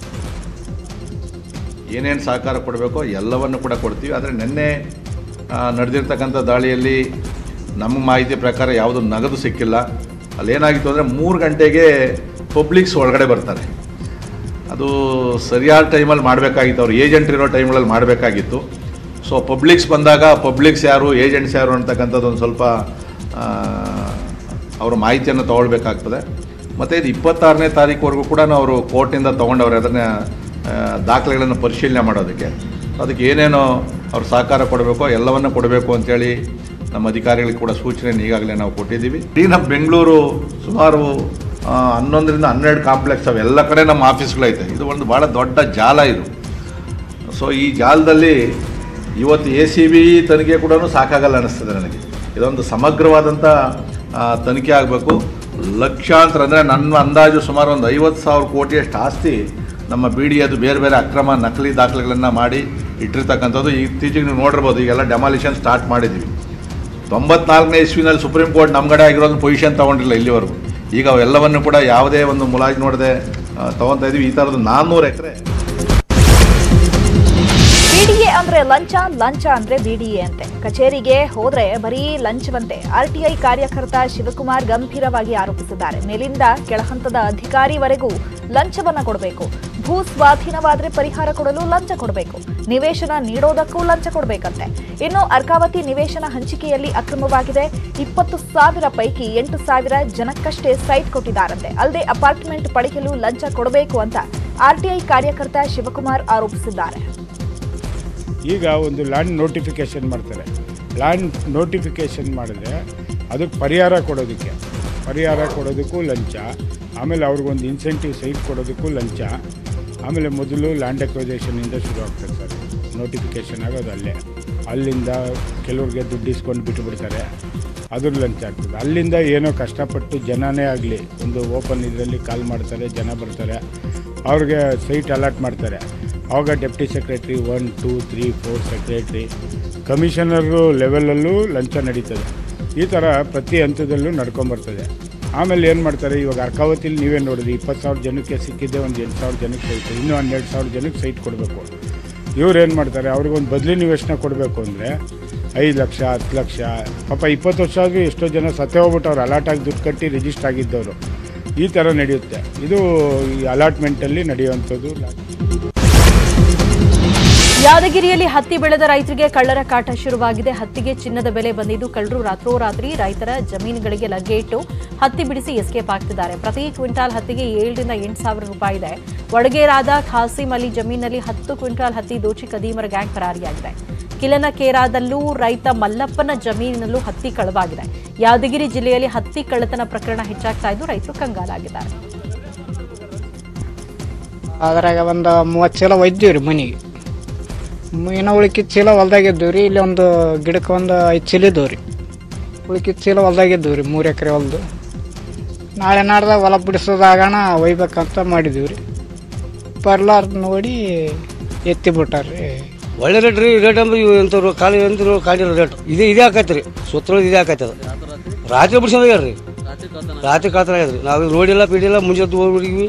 ಏನೇನು ಸಹಕಾರ ಕೊಡಬೇಕೋ ಎಲ್ಲವನ್ನು ಕೂಡ ಕೊಡ್ತೀವಿ. ಆದರೆ ನಿನ್ನೆ ನಡೆದಿರ್ತಕ್ಕಂಥ ದಾಳಿಯಲ್ಲಿ ನಮ್ಮ ಮಾಹಿತಿ ಪ್ರಕಾರ ಯಾವುದು ನಗದು ಸಿಕ್ಕಿಲ್ಲ. ಅಲ್ಲೇನಾಗಿತ್ತು ಅಂದರೆ 3 ಗಂಟೆಗೆ ಪಬ್ಲಿಕ್ಸ್ ಒಳಗಡೆ ಬರ್ತಾರೆ. ಅದು ಸರಿಯಾದ ಟೈಮಲ್ಲಿ ಮಾಡಬೇಕಾಗಿತ್ತು, ಅವ್ರು ಏಜೆಂಟ್ ಇರೋ ಟೈಮ್ಗಳಲ್ಲಿ ಮಾಡಬೇಕಾಗಿತ್ತು. ಸೊ ಪಬ್ಲಿಕ್ಸ್ ಬಂದಾಗ ಪಬ್ಲಿಕ್ಸ್ ಯಾರು, ಏಜೆಂಟ್ಸ್ ಯಾರು ಅಂತಕ್ಕಂಥದ್ದು ಒಂದು ಸ್ವಲ್ಪ ಅವರ ಮಾಹಿತಿಯನ್ನು ತೊಗೊಳ್ಬೇಕಾಗ್ತದೆ. ಮತ್ತು ಇದು 26ನೇ ತಾರೀಕುವರೆಗೂ ಕೂಡ ಅವರು ಕೋರ್ಟಿಂದ ತೊಗೊಂಡವ್ರೆ ಅದನ್ನು ದಾಖಲೆಗಳನ್ನು ಪರಿಶೀಲನೆ ಮಾಡೋದಕ್ಕೆ. ಅದಕ್ಕೆ ಏನೇನೋ ಅವ್ರು ಸಹಕಾರ ಕೊಡಬೇಕೋ ಎಲ್ಲವನ್ನು ಕೊಡಬೇಕು ಅಂತೇಳಿ ನಮ್ಮ ಅಧಿಕಾರಿಗಳಿಗೆ ಕೂಡ ಸೂಚನೆಯನ್ನು ಈಗಾಗಲೇ ನಾವು ಕೊಟ್ಟಿದ್ದೀವಿ. ಇಡೀ ನಮ್ಮ ಬೆಂಗಳೂರು ಸುಮಾರು 11ರಿಂದ 12 ಕಾಂಪ್ಲೆಕ್ಸ್ ಅವೆಲ್ಲ ಕಡೆ ನಮ್ಮ ಆಫೀಸ್ಗಳೈತೆ. ಇದು ಒಂದು ಭಾಳ ದೊಡ್ಡ ಜಾಲ ಇದು. ಸೊ ಈ ಜಾಲದಲ್ಲಿ ಇವತ್ತು ಎಸಿಬಿ ತನಿಖೆ ಕೂಡ ಸಾಕಾಗಲ್ಲ ಅನ್ನಿಸ್ತದೆ ನನಗೆ. ಇದೊಂದು ಸಮಗ್ರವಾದಂಥ ತನಿಖೆ ಆಗಬೇಕು. ಲಕ್ಷಾಂತರ ಅಂದರೆ ನನ್ನ ಅಂದಾಜು ಸುಮಾರು ಒಂದು 50,000 ಕೋಟಿಯಷ್ಟು ಆಸ್ತಿ ನಮ್ಮ ಬಿಡಿಎದು ಬೇರೆ ಬೇರೆ ಅಕ್ರಮ ನಕಲಿ ದಾಖಲೆಗಳನ್ನು ಮಾಡಿ ಇಟ್ಟಿರ್ತಕ್ಕಂಥದ್ದು. ಇತ್ತೀಚೆಗೆ ನೀವು ನೋಡಿರ್ಬೋದು, ಈಗೆಲ್ಲ ಡೆಮಾಲಿಷನ್ ಸ್ಟಾರ್ಟ್ ಮಾಡಿದ್ದೀವಿ. 94ನೇ ಇಸ್ವಿನಲ್ಲಿ ಸುಪ್ರೀಂ ಕೋರ್ಟ್ ನಮ್ಮ ಕಡೆ ಆಗಿರೋದನ್ನ ಪೊಸಿಷನ್ ತೊಗೊಂಡಿಲ್ಲ ಇಲ್ಲಿವರೆಗೂ. ಈಗ ಅವೆಲ್ಲವನ್ನು ಕೂಡ ಯಾವುದೇ ಒಂದು ಮುಲಾಜ್ ನೋಡದೆ ತಗೊತಾ ಇದೀವಿ. ಈ ಥರದ್ದು 400 ಎಕರೆ. ಬಿಡಿಎ ಅಂದ್ರೆ ಲಂಚ, ಲಂಚ ಅಂದ್ರೆ ಬಿಡಿಎ ಅಂತೆ. ಕಚೇರಿಗೆ ಹೋದ್ರೆ ಬರೀ ಲಂಚವಂತೆ. ಆರ್ಟಿಐ ಕಾರ್ಯಕರ್ತ ಶಿವಕುಮಾರ್ ಗಂಭೀರವಾಗಿ ಆರೋಪಿಸಿದ್ದಾರೆ. ಮೇಲಿಂದ ಕೆಳಹಂತದ ಅಧಿಕಾರಿವರೆಗೂ ಲಂಚವನ್ನ ಕೊಡಬೇಕು. ಭೂ ಸ್ವಾಧೀನವಾದ್ರೆ ಪರಿಹಾರ ಕೊಡಲು ಲಂಚ ಕೊಡಬೇಕು. ನಿವೇಶನ ನೀಡೋದಕ್ಕೂ ಲಂಚ ಕೊಡಬೇಕಂತೆ. ಇನ್ನು ಅರ್ಕಾವತಿ ನಿವೇಶನ ಹಂಚಿಕೆಯಲ್ಲಿ ಅಕ್ರಮವಾಗಿದೆ. 20,000 ಪೈಕಿ 8,000 ಜನಕ್ಕಷ್ಟೇ ಸೈಟ್ ಕೊಟ್ಟಿದ್ದಾರಂತೆ. ಅಲ್ಲದೆ ಅಪಾರ್ಟ್ಮೆಂಟ್ ಪಡೆಯಲು ಲಂಚ ಕೊಡಬೇಕು ಅಂತ ಆರ್ಟಿಐ ಕಾರ್ಯಕರ್ತ ಶಿವಕುಮಾರ್ ಆರೋಪಿಸಿದ್ದಾರೆ. ಈಗ ಒಂದು ಲ್ಯಾಂಡ್ ನೋಟಿಫಿಕೇಶನ್ ಮಾಡ್ತಾರೆ. ಲ್ಯಾಂಡ್ ನೋಟಿಫಿಕೇಶನ್ ಮಾಡಿದ್ರೆ ಅದಕ್ಕೆ ಪರಿಹಾರ ಕೊಡೋದಕ್ಕೂ ಲಂಚ, ಆಮೇಲೆ ಅವ್ರಿಗೊಂದು ಇನ್ಸೆಂಟಿವ್ ಸೈಟ್ ಕೊಡೋದಕ್ಕೂ ಲಂಚ, ಆಮೇಲೆ ಮೊದಲು ಲ್ಯಾಂಡ್ ಅಕ್ವಿಸೇಷನಿಂದ ಶುರು ಆಗ್ತದೆ ಸರ್. ನೋಟಿಫಿಕೇಶನ್ ಆಗೋದು ಅಲ್ಲಿಂದ ಕೆಲವ್ರಿಗೆ ದುಡ್ಡು ಇಸ್ಕೊಂಡು ಬಿಟ್ಟುಬಿಡ್ತಾರೆ, ಅದ್ರ ಲಂಚ ಆಗ್ತದೆ. ಅಲ್ಲಿಂದ ಏನೋ ಕಷ್ಟಪಟ್ಟು ಜನನೇ ಆಗಲಿ ಒಂದು ಓಪನ್ ಇದರಲ್ಲಿ ಕಾಲ್ ಮಾಡ್ತಾರೆ, ಜನ ಬರ್ತಾರೆ, ಅವ್ರಿಗೆ ಸೈಟ್ ಅಲಾಟ್ ಮಾಡ್ತಾರೆ. ಆವಾಗ ಡೆಪ್ಟಿ ಸೆಕ್ರೆಟ್ರಿ 1, 2, 3, 4 ಸೆಕ್ರೆಟ್ರಿ, ಕಮಿಷನರು ಲೆವೆಲಲ್ಲೂ ಲಂಚ ನಡೀತದೆ. ಈ ಥರ ಪ್ರತಿ ಹಂತದಲ್ಲೂ ನಡ್ಕೊಂಬರ್ತದೆ. ಆಮೇಲೆ ಏನು ಮಾಡ್ತಾರೆ, ಇವಾಗ ಅರ್ಕಾವತಿಲಿ ನೀವೇ ನೋಡಿದ್ರಿ, 20,000 ಜನಕ್ಕೆ ಸಿಕ್ಕಿದ್ದೆ, ಒಂದು 8,000 ಜನಕ್ಕೆ ಸೈಟ್, ಇನ್ನೂ 12,000 ಜನಕ್ಕೆ ಸೈಟ್ ಕೊಡಬೇಕು. ಇವ್ರು ಏನು ಮಾಡ್ತಾರೆ, ಅವ್ರಿಗೊಂದು ಬದಲಿ ನಿವೇಶನ ಕೊಡಬೇಕು ಅಂದರೆ 5 ಲಕ್ಷ 10 ಲಕ್ಷ, ಪಾಪ 20 ವರ್ಷ ಆದರೂ ಎಷ್ಟೋ ಜನ ಸತ್ತೇ ಹೋಗ್ಬಿಟ್ಟವ್ರು, ಅಲಾಟಾಗಿ ದುಡ್ಡು ಕಟ್ಟಿ ರಿಜಿಸ್ಟರ್ ಆಗಿದ್ದವರು. ಈ ಥರ ನಡೆಯುತ್ತೆ. ಇದು ಈ ಅಲಾಟ್ಮೆಂಟಲ್ಲಿ ನಡೆಯುವಂಥದ್ದು. ಯಾದಗಿರಿಯಲ್ಲಿ ಹತ್ತಿ ಬೆಳೆದ ರೈತರಿಗೆ ಕಳ್ಳರ ಕಾಟ ಶುರುವಾಗಿದೆ. ಹತ್ತಿಗೆ ಚಿನ್ನದ ಬೆಲೆ ಬಂದಿದ್ದು ಕಳ್ಳರು ರಾತ್ರೋರಾತ್ರಿ ರೈತರ ಜಮೀನುಗಳಿಗೆ ಲಗ್ಗೆ ಇಟ್ಟು ಹತ್ತಿ ಬಿಡಿಸಿ ಎಸ್ಕೇಪ್ ಆಗ್ತಿದ್ದಾರೆ. ಪ್ರತಿ ಕ್ವಿಂಟಾಲ್ ಹತ್ತಿಗೆ 7 ರಿಂದ 8 ಸಾವಿರ ರೂಪಾಯಿ ಇದೆ. ವಡಗೇರಾದ ಖಾಸಿಂ ಅಲಿ ಜಮೀನಿನಲ್ಲಿ 10 ಕ್ವಿಂಟಾಲ್ ಹತ್ತಿ ದೋಚಿ ಕದೀಮರ ಗ್ಯಾಂಗ್ ಪರಾರಿಯಾಗಿದೆ. ಕಿಲನಕೇರಾದಲ್ಲೂ ರೈತ ಮಲ್ಲಪ್ಪನ ಜಮೀನಿನಲ್ಲೂ ಹತ್ತಿ ಕಳವಾಗಿದೆ. ಯಾದಗಿರಿ ಜಿಲ್ಲೆಯಲ್ಲಿ ಹತ್ತಿ ಕಳ್ಳತನ ಪ್ರಕರಣ ಹೆಚ್ಚಾಗ್ತಾ ಇದ್ದು ರೈತರು ಕಂಗಾಲಾಗಿದ್ದಾರೆ. ಅದ್ರಾಗ ಒಂದು 30 ಚೀಲ ಒಯ್ದೀವಿ ರೀ ಮನೆಗೆ. ಇನ್ನು ಉಳಿಕಿದ ಚೀಲ ಹೊಲ್ದಾಗಿದ್ದೀವಿ ರೀ. ಇಲ್ಲಿ ಒಂದು ಗಿಡಕ್ಕೆ ಒಂದು 5 ಚೀಲ ಇದ್ದವು ರೀ. ಉಳಿಕಿದ ಚೀಲ ಹೊಲ್ದಾಗಿದ್ದೀವಿ ರೀ. 3 ಎಕರೆ ಹೊಲ್ದು. ನಾಳೆ ನಾಡ್ದಾಗ ಹೊಲ ಬಿಡಿಸೋದಾಗಣ ಒಯ್ಬೇಕಂತ ಮಾಡಿದ್ದೀವಿ ರೀ. ಬರ್ಲಾರ್ದು ನೋಡಿ ಎತ್ತಿ ಬಿಟ್ಟಾರ್ರಿ. ಒಳ್ಳೆ ರೇಟ್ ರೀ. ರೇಟ್ ಅಂದ್ರೆ ಎಂಥವ್ರು ಖಾಲಿ ಅಂತಿರೋ ಖಾಲಿ ರೇಟ್ ಇದೇ ಆಕೈತೆ ರೀ. ಸುತ್ತೊಳಗೆ ಇದೇ ಆಕೈತೆ ಅದು. ರಾತ್ರಿ ಬಿಡಿಸೋದಾಗ ರೀ. ರಾತ್ರಿ ಕಾತರ ಆಗ್ಯದ ರೀ. ನಾವು ನೋಡಿಲ್ಲ ಪೀಡಿಲ್ಲ ಮುಂಜಾನೆ ಹೋಗ್ಬಿಟ್ಟಿದ್ವಿ.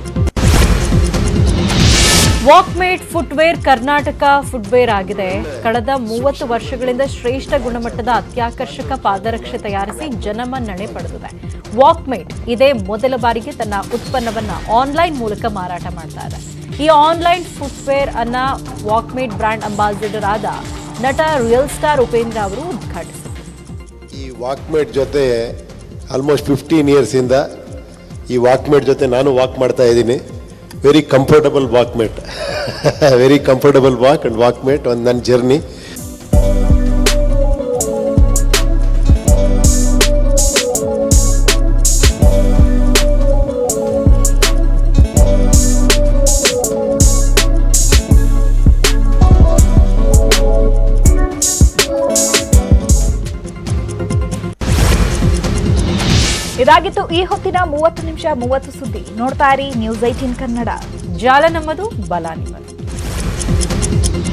ವಾಕ್ಮೇಟ್ ಫುಟ್ವೇರ್ ಕರ್ನಾಟಕ ಫುಟ್ವೇರ್ ಆಗಿದೆ. ಕಳೆದ 30 ವರ್ಷಗಳಿಂದ ಶ್ರೇಷ್ಠ ಗುಣಮಟ್ಟದ ಅತ್ಯಾಕರ್ಷಕ ಪಾದರಕ್ಷೆ ತಯಾರಿಸಿ ಜನಮನ್ನಣೆ ಪಡೆದಿದೆ. ವಾಕ್ಮೇಟ್ ಇದೇ ಮೊದಲ ಬಾರಿಗೆ ತನ್ನ ಉತ್ಪನ್ನವನ್ನ ಆನ್ಲೈನ್ ಮೂಲಕ ಮಾರಾಟ ಮಾಡ್ತಾ ಇದೆ. ಈ ಆನ್ಲೈನ್ ಫುಟ್ವೇರ್ ಅನ್ನ ವಾಕ್ಮೇಟ್ ಬ್ರಾಂಡ್ ಅಂಬಾಸಿಡರ್ ಆದ ನಟ ರಿಯಲ್ ಸ್ಟಾರ್ ಉಪೇಂದ್ರ ಅವರು ಉದ್ಘಾಟಿಸಿದರು. ಈ ವಾಕ್ಮೇಟ್ ಜೊತೆ ಆಲ್ಮೋಸ್ಟ್ 15 ಇಯರ್ಸ್ ಇಂದ ಈ ವಾಕ್ಮೇಟ್ ಜೊತೆ ನಾನು ವಾಕ್ ಮಾಡ್ತಾ ಇದ್ದೀನಿ. Very comfortable Walkmate. Very comfortable walk and Walkmate ಒಂದು ನನ್ನ ಜರ್ನಿ. ಇದಾಗಿತ್ತು ಈ ಹೊತ್ತಿನ 30 ನಿಮಿಷ 30 ಸುದ್ದಿ. ನೋಡ್ತಾ ಇರಿ ನ್ಯೂಸ್ 18 ಕನ್ನಡ. ಜಾಲ ನಮ್ಮದು, ಬಲ ನಿಮ್ಮದು.